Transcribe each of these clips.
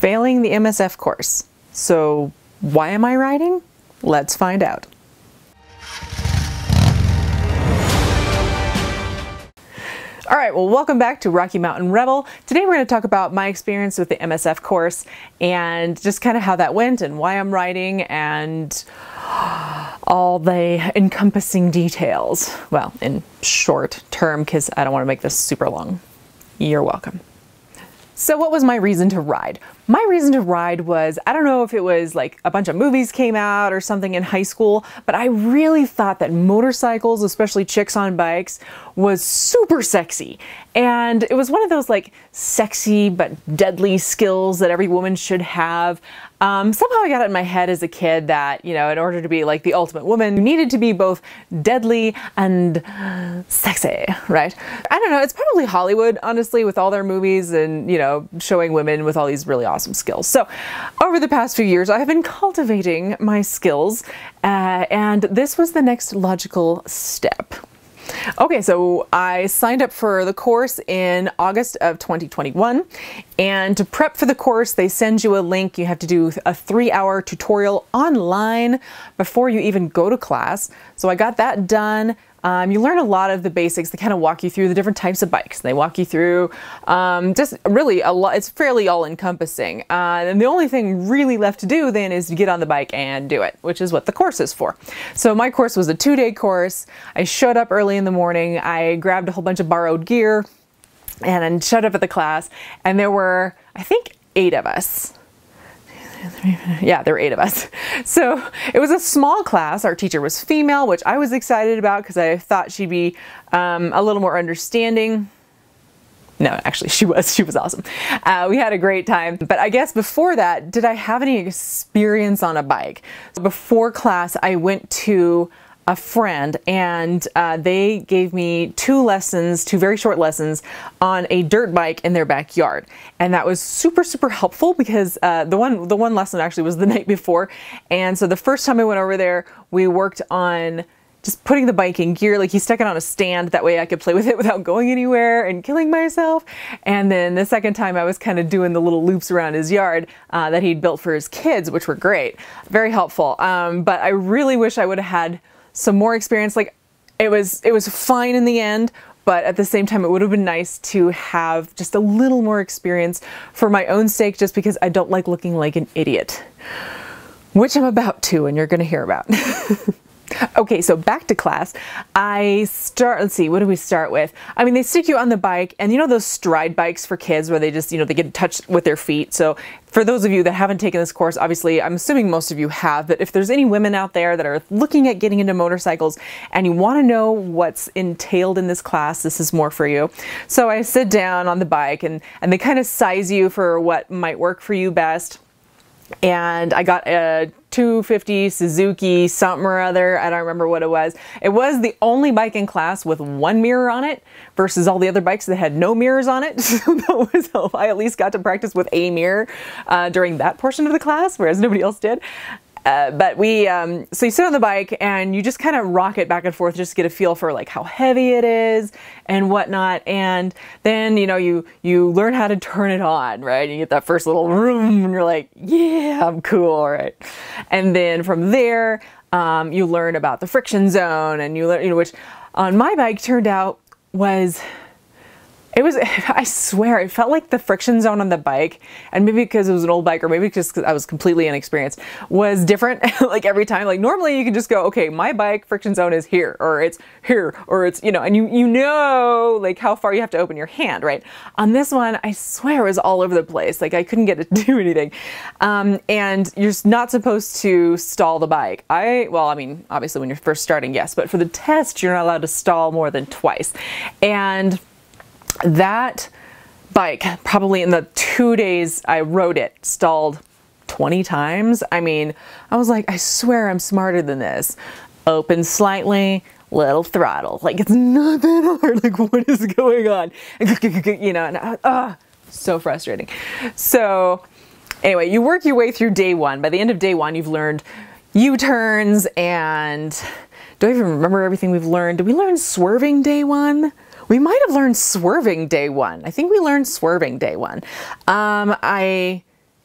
failing the MSF course. So why am I riding? Let's find out. All right, well, welcome back to Rocky Mountain Rebel. Today we're going to talk about my experience with the MSF course and just kind of how that went and why I'm riding and all the encompassing details. Well, in short term, because I don't want to make this super long. You're welcome. So what was my reason to ride? My reason to ride was, I don't know if it was like a bunch of movies came out or something in high school, but I really thought that motorcycles, especially chicks on bikes, was super sexy. And it was one of those like sexy but deadly skills that every woman should have. Somehow I got it in my head as a kid that, you know, in order to be like the ultimate woman, you needed to be both deadly and sexy, right? I don't know, it's probably Hollywood, honestly, with all their movies and, you know, showing women with all these really awesome skills. So over the past few years, I have been cultivating my skills, and this was the next logical step. Okay, so I signed up for the course in August of 2021, and to prep for the course, they send you a link. You have to do a 3-hour tutorial online before you even go to class. So I got that done. You learn a lot of the basics. They kind of walk you through the different types of bikes. They walk you through just really a lot. It's fairly all-encompassing. And the only thing really left to do then is to get on the bike and do it, which is what the course is for. So my course was a 2-day course. I showed up early in the morning. I grabbed a whole bunch of borrowed gear and then showed up at the class. And there were, I think, 8 of us. Yeah, there were 8 of us. So it was a small class. Our teacher was female, which I was excited about because I thought she'd be a little more understanding. No, actually she was awesome. We had a great time. But I guess before that, did I have any experience on a bike? Before class, I went to a friend and they gave me 2 very short lessons on a dirt bike in their backyard. And that was super, super helpful because the one lesson actually was the night before. And so the first time I went over there, we worked on just putting the bike in gear. Like he stuck it on a stand, that way I could play with it without going anywhere and killing myself. And then the second time I was kind of doing the little loops around his yard that he'd built for his kids, which were great, very helpful. But I really wish I would have had some more experience. Like it was fine in the end, but at the same time it would have been nice to have just a little more experience for my own sake, just because I don't like looking like an idiot, which I'm about to, and you're going to hear about. Okay, so back to class. Let's see, what do we start with? I mean, they stick you on the bike, and you know those stride bikes for kids where they just, you know, they get in touch with their feet. So for those of you that haven't taken this course, obviously, I'm assuming most of you have, but if there's any women out there that are looking at getting into motorcycles and you want to know what's entailed in this class, this is more for you. So I sit down on the bike and they kind of size you for what might work for you best. And I got a 250 Suzuki something or other. I don't remember what it was. It was the only bike in class with 1 mirror on it versus all the other bikes that had no mirrors on it. So that was, I at least got to practice with a mirror during that portion of the class, whereas nobody else did. But so you sit on the bike and you just kind of rock it back and forth just to get a feel for like how heavy it is and whatnot. And then, you know, you learn how to turn it on, right? You get that first little room and you're like, yeah, I'm cool, right? And then from there, you learn about the friction zone, and you learn, you know, which on my bike turned out was, I swear, it felt like the friction zone on the bike, and maybe because it was an old bike or maybe just because I was completely inexperienced, was different like every time. Like normally you can just go, okay, my bike friction zone is here, or it's here, or it's, you know, and you know like how far you have to open your hand, right? On this one, I swear it was all over the place. Like I couldn't get it to do anything. And you're not supposed to stall the bike. Well, I mean, obviously when you're first starting, yes, but for the test, you're not allowed to stall more than twice. And that bike, probably in the 2 days I rode it, stalled 20 times. I mean, I was like, I swear I'm smarter than this. Open slightly, little throttle. Like, it's not that hard. Like, what is going on? You know, and so frustrating. So anyway, you work your way through day 1. By the end of day 1, you've learned U-turns and do I even remember everything we've learned? Did we learn swerving day 1? We might have learned swerving day 1. I think we learned swerving day 1. I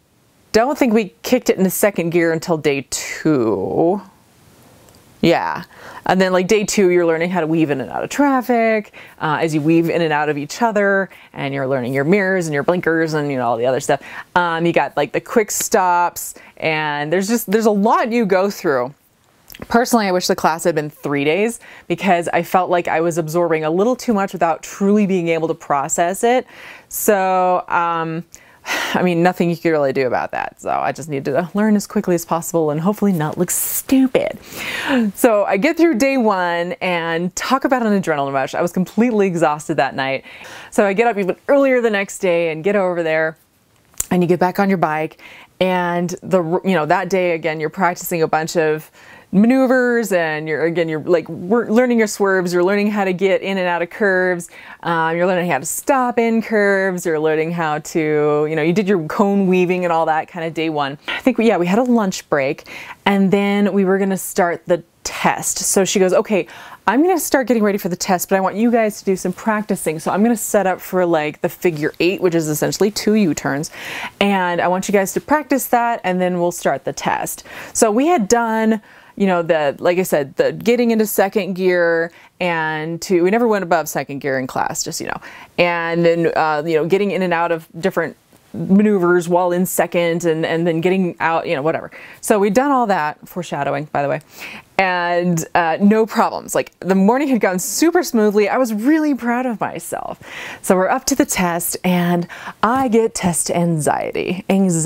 don't think we kicked it into second gear until day 2. Yeah. And then like day 2, you're learning how to weave in and out of traffic, as you weave in and out of each other, and you're learning your mirrors and your blinkers and, you know, all the other stuff. You got like the quick stops, and there's a lot you go through. Personally, I wish the class had been 3 days, because I felt like I was absorbing a little too much without truly being able to process it. So, I mean, nothing you could really do about that. So I just need to learn as quickly as possible and hopefully not look stupid. So I get through day 1 and talk about an adrenaline rush. I was completely exhausted that night. So I get up even earlier the next day and get over there, and you get back on your bike, and that day again, you're practicing a bunch of maneuvers, and you're like learning your swerves, you're learning how to get in and out of curves, you're learning how to stop in curves, you're learning how to, you did your cone weaving and all that kind of day 1. I think we had a lunch break, and then we were going to start the test. So she goes, okay, I'm going to start getting ready for the test, but I want you guys to do some practicing. So I'm going to set up for like the figure 8, which is essentially 2 U-turns. And I want you guys to practice that, and then we'll start the test. So we had done, like I said, the getting into second gear, and we never went above second gear in class, just, and then, getting in and out of different maneuvers while in second, and then getting out, whatever. So we'd done all that, foreshadowing, by the way, and no problems. Like, the morning had gone super smoothly. I was really proud of myself. So we're up to the test, and I get test anxiety.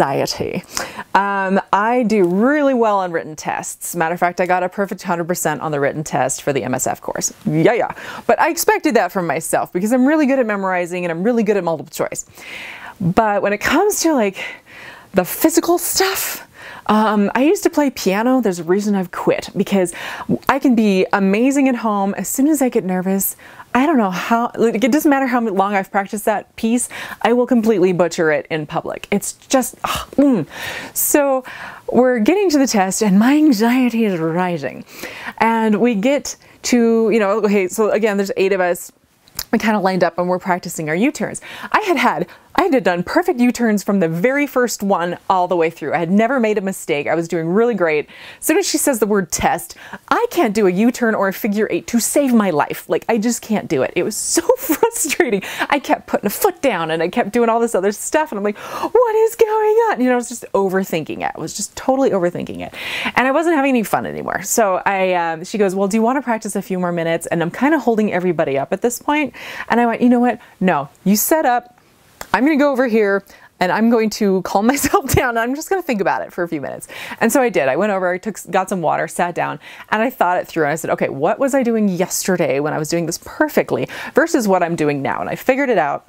I do really well on written tests. Matter of fact, I got a perfect 100% on the written test for the MSF course. Yeah. But I expected that from myself, because I'm really good at memorizing and I'm really good at multiple choice. But when it comes to like the physical stuff, I used to play piano. There's a reason I've quit, because I can be amazing at home. As soon as I get nervous, I don't know how, it doesn't matter how long I've practiced that piece, I will completely butcher it in public. It's just, So we're getting to the test, and my anxiety is rising. And we get to, okay, so again, there's 8 of us. We kind of lined up, and we're practicing our U-turns. I had done perfect U-turns from the very first one all the way through. I had never made a mistake. I was doing really great. As soon as she says the word test, I can't do a U-turn or a figure 8 to save my life. Like, I just can't do it. It was so frustrating. I kept putting a foot down, and I kept doing all this other stuff, and I'm like, what is going on? I was just overthinking it. I was just totally overthinking it. And I wasn't having any fun anymore. So she goes, well, do you want to practice a few more minutes? And I'm kind of holding everybody up at this point. And I went, you know what? No, you set up. I'm going to go over here, and I'm going to calm myself down, and I'm just going to think about it for a few minutes. And so I did. I went over, got some water, sat down, and I thought it through, and I said, okay, what was I doing yesterday when I was doing this perfectly versus what I'm doing now? And I figured it out,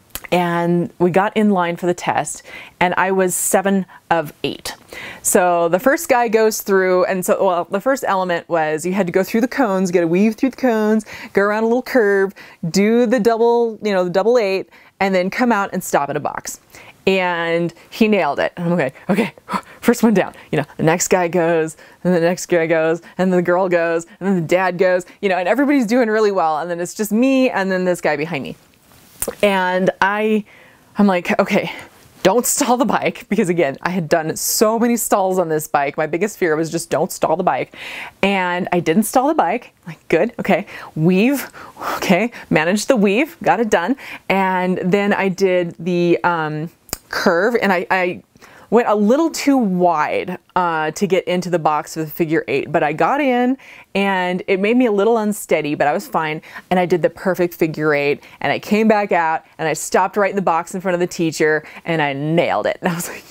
and we got in line for the test, and I was 7 of 8. So the first guy goes through, and so, well, the first element was you had to go through the cones, get a weave through the cones, go around a little curve, do the double, the double 8, and then come out and stop in a box. And he nailed it. And I'm okay, first one down. The next guy goes, and the next guy goes, and the girl goes, and then the dad goes, and everybody's doing really well. And then it's just me, and then this guy behind me. And I'm like, okay, don't stall the bike, because again, I had done so many stalls on this bike. My biggest fear was just don't stall the bike. And I didn't stall the bike. Like, good, okay. Weave, okay. Managed the weave, got it done. And then I did the curve, and I went a little too wide to get into the box with the figure 8, but I got in, and it made me a little unsteady, but I was fine. And I did the perfect figure 8, and I came back out, and I stopped right in the box in front of the teacher, and I nailed it. And I was like,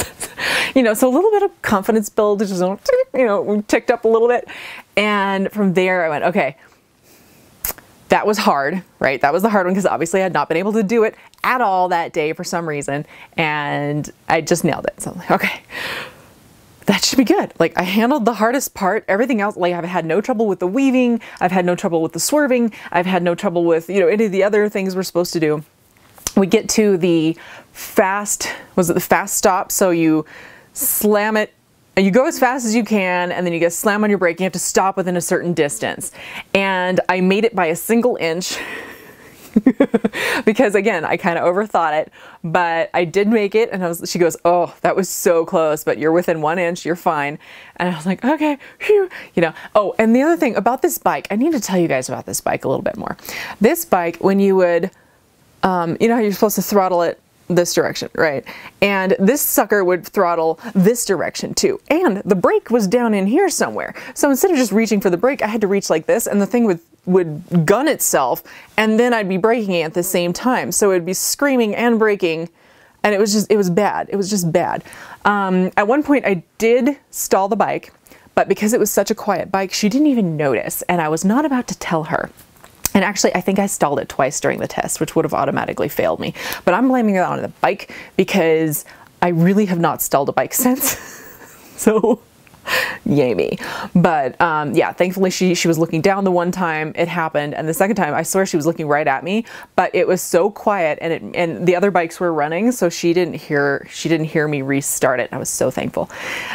yes. So a little bit of confidence build, just, we ticked up a little bit. And from there I went, okay, that was hard, right? That was the hard one, because obviously I had not been able to do it at all that day for some reason, and I just nailed it. So I'm like, okay, that should be good. Like, I handled the hardest part. Everything else, like, I've had no trouble with the weaving. I've had no trouble with the swerving. I've had no trouble with, any of the other things we're supposed to do. We get to the fast stop? So you slam it. You go as fast as you can, and then you get slam on your brake. You have to stop within a certain distance. And I made it by a single inch. because again, I kind of overthought it, but I did make it. And she goes, oh, that was so close, but you're within 1 inch, you're fine. And I was like, okay, phew, you know. Oh, and the other thing about this bike, I need to tell you guys about this bike a little bit more. This bike, when you would, you know how you're supposed to throttle it this direction, right? And this sucker would throttle this direction too. And the brake was down in here somewhere. So instead of just reaching for the brake, I had to reach like this, and the thing would gun itself, and then I'd be braking it at the same time. So it'd be screaming and braking, and it was bad. It was just bad. At one point I did stall the bike, but because it was such a quiet bike, she didn't even notice, and I was not about to tell her. And actually, I think I stalled it twice during the test, which would have automatically failed me. But I'm blaming it on the bike because I really have not stalled a bike since. So, yay me. But yeah, thankfully she was looking down the one time it happened, and the second time I swear she was looking right at me. But it was so quiet, and the other bikes were running, so she didn't hear me restart it. I was so thankful.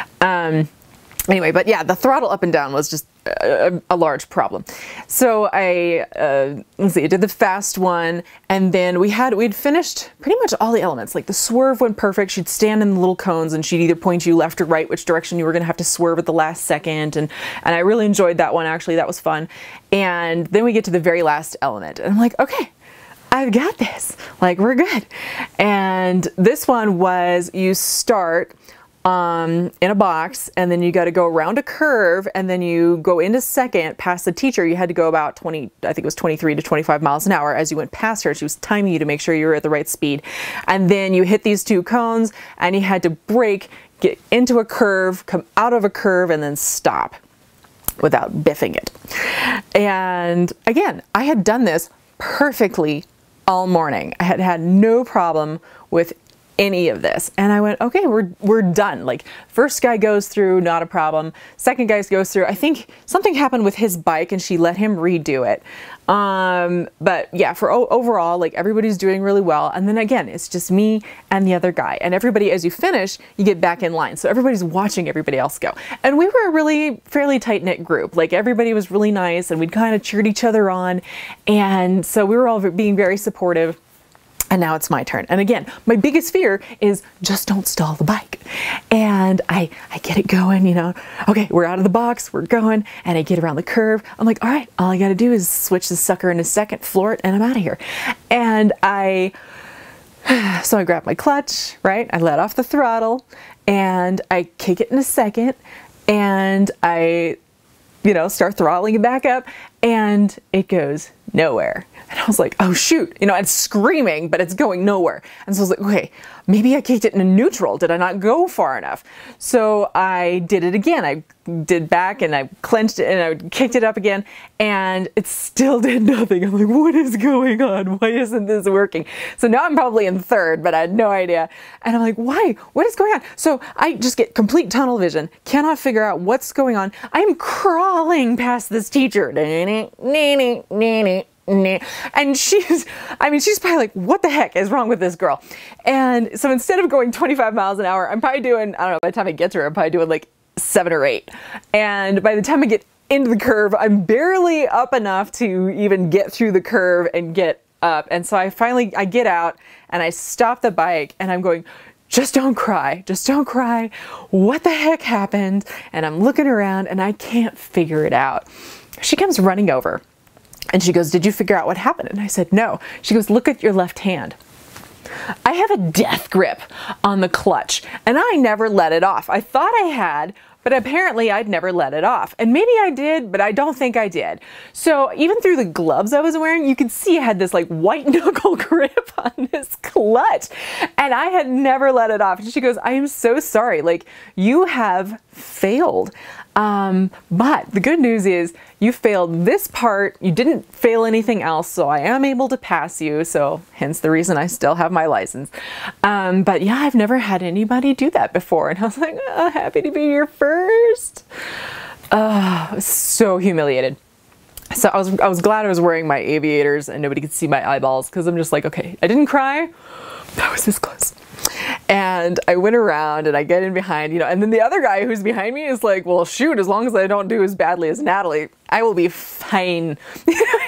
Anyway, but yeah, the throttle up and down was just a large problem. So let's see, I did the fast one, and then we'd finished pretty much all the elements. Like the swerve went perfect. She'd stand in the little cones, and she'd either point you left or right, which direction you were gonna have to swerve at the last second. And I really enjoyed that one, actually. That was fun. And then we get to the very last element, and I'm like, okay, I've got this. Like, we're good. And this one was, you start in a box, and then you got to go around a curve, and then you go into second past the teacher. You had to go about 20, I think it was 23 to 25 miles an hour as you went past her. She was timing you to make sure you were at the right speed. And then you hit these two cones, and you had to brake, get into a curve, come out of a curve, and then stop without biffing it. And again, I had done this perfectly all morning. I had had no problem with any of this, and I went, okay, we're done. Like, first guy goes through, not a problem. Second guy goes through. I think something happened with his bike, and she let him redo it. But yeah, for overall, like, everybody's doing really well. And then again, it's just me and the other guy, and everybody, as you finish, you get back in line. So everybody's watching everybody else go. And we were a really fairly tight-knit group. Like, everybody was really nice, and we'd kind of cheered each other on. And so we were all being very supportive. And now it's my turn. And again, my biggest fear is just don't stall the bike. And I get it going, you know, okay, we're out of the box, we're going, and I get around the curve. I'm like, all right, all I got to do is switch the sucker in a second, floor it, and I'm out of here. And so I grab my clutch, right? I let off the throttle, and I kick it in a second, and I, you know, start throttling it back up, and it goes nowhere. And I was like, oh shoot, you know, it's screaming, but it's going nowhere. And so I was like, okay, maybe I kicked it in neutral. Did I not go far enough? So I did it again. I did back, and I clenched it, and I kicked it up again, and it still did nothing. I'm like, what is going on? Why isn't this working? So now I'm probably in third, but I had no idea. And I'm like, why? What is going on? So I just get complete tunnel vision, cannot figure out what's going on. I'm crawling past this teacher. And she's probably like, what the heck is wrong with this girl? And so instead of going 25 miles an hour, I'm probably doing, I don't know, by the time I get to her, I'm probably doing like 7 or 8. And by the time I get into the curve, I'm barely up enough to even get through the curve and get up. And so I get out, and I stop the bike, and I'm going, just don't cry, just don't cry. What the heck happened? And I'm looking around, and I can't figure it out. She comes running over. And she goes, did you figure out what happened? And I said, no. She goes, look at your left hand. I have a death grip on the clutch, and I never let it off. I thought I had, but apparently I'd never let it off. And maybe I did, but I don't think I did. So even through the gloves I was wearing, you could see I had this like white knuckle grip on this clutch, and I had never let it off. And she goes, I am so sorry. Like, you have failed. But the good news is you failed this part. You didn't fail anything else, so I am able to pass you. So hence the reason I still have my license. But yeah, I've never had anybody do that before. And I was like, oh, happy to be your first. I was so humiliated. So I was glad I was wearing my aviators and nobody could see my eyeballs, because I'm just like, okay, I didn't cry. That was this close. And I went around, and I get in behind, you know, and then the other guy who's behind me is like, well, shoot, as long as I don't do as badly as Natalie, I will be fine.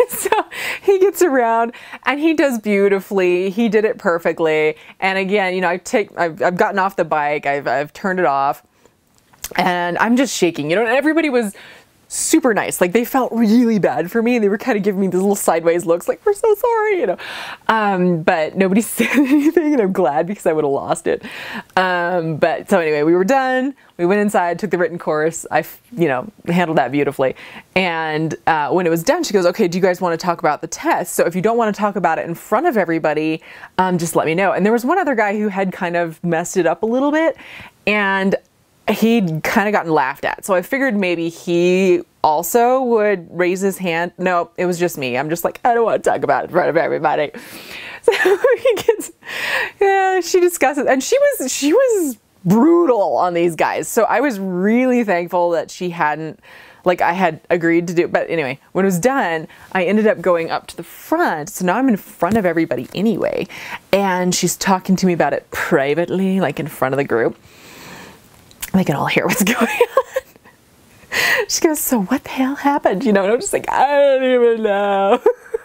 So he gets around and he does beautifully. He did it perfectly. And again, you know, I've gotten off the bike. I've turned it off and I'm just shaking, you know, and everybody was super nice. Like they felt really bad for me. They were kind of giving me these little sideways looks like, we're so sorry, you know. But nobody said anything and I'm glad because I would have lost it. But so anyway, we were done. We went inside, took the written course. I, you know, handled that beautifully. And when it was done, she goes, okay, do you guys want to talk about the test? So if you don't want to talk about it in front of everybody, just let me know. And there was one other guy who had kind of messed it up a little bit and he'd kind of gotten laughed at. So I figured maybe he also would raise his hand. No, it was just me. I'm just like, I don't want to talk about it in front of everybody. So he gets, yeah, she discusses, and she was brutal on these guys. So I was really thankful that she hadn't, like I had agreed to do it. But anyway, when it was done, I ended up going up to the front. So now I'm in front of everybody anyway. And she's talking to me about it privately, like in front of the group. They can all hear what's going on. She goes, so what the hell happened? You know, and I'm just like, I don't even know.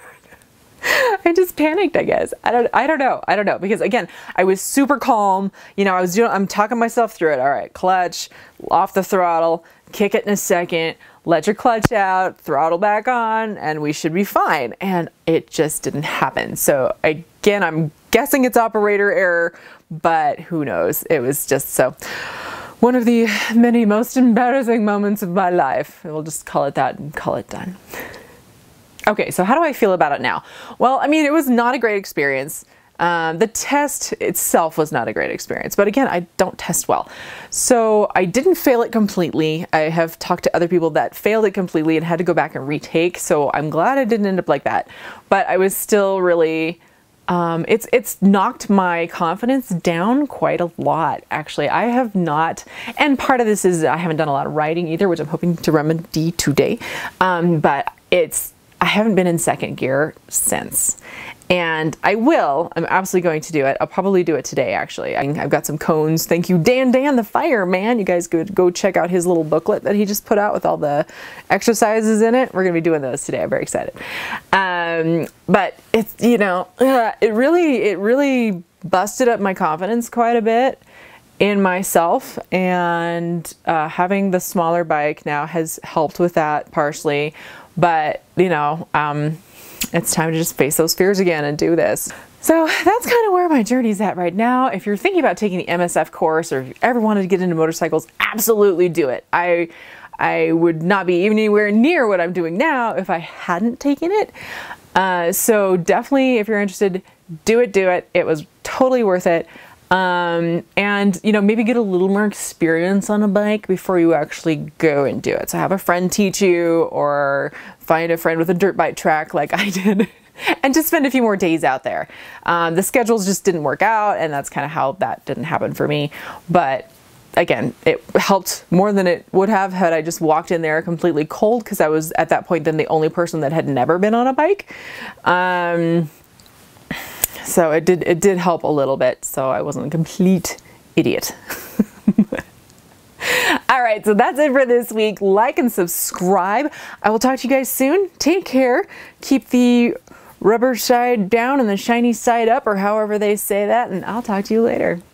I just panicked, I guess. I don't know. Because again, I was super calm. You know, I'm talking myself through it. All right, clutch, off the throttle, kick it in a second, let your clutch out, throttle back on, and we should be fine. And it just didn't happen. So again, I'm guessing it's operator error, but who knows? It was just so... one of the many most embarrassing moments of my life. We'll just call it that and call it done. Okay, so how do I feel about it now? Well, I mean, it was not a great experience. The test itself was not a great experience, but again, I don't test well. So I didn't fail it completely. I have talked to other people that failed it completely and had to go back and retake, so I'm glad I didn't end up like that. But I was still really... it's knocked my confidence down quite a lot, actually. I have not, and part of this is I haven't done a lot of riding either, which I'm hoping to remedy today. But I haven't been in second gear since. And I'm absolutely going to do it. I'll probably do it today, actually. I've got some cones. Thank you, Dan the fireman. You guys could go check out his little booklet that he just put out with all the exercises in it. We're gonna be doing those today. I'm very excited. But it's, you know, it really busted up my confidence quite a bit in myself, and having the smaller bike now has helped with that partially. But, you know, it's time to just face those fears again and do this. So that's kind of where my journey's at right now. If you're thinking about taking the MSF course, or if you ever wanted to get into motorcycles, absolutely do it. I would not be even anywhere near what I'm doing now if I hadn't taken it. So definitely, if you're interested, do it. It was totally worth it. And, you know, maybe get a little more experience on a bike before you actually go and do it. So have a friend teach you, or find a friend with a dirt bike track like I did, and just spend a few more days out there. The schedules just didn't work out, and that's kind of how that didn't happen for me. But again, it helped more than it would have had I just walked in there completely cold, because I was at that point then the only person that had never been on a bike. So it did help a little bit, so I wasn't a complete idiot. All right, so that's it for this week. Like and subscribe. I will talk to you guys soon. Take care. Keep the rubber side down and the shiny side up, or however they say that, and I'll talk to you later.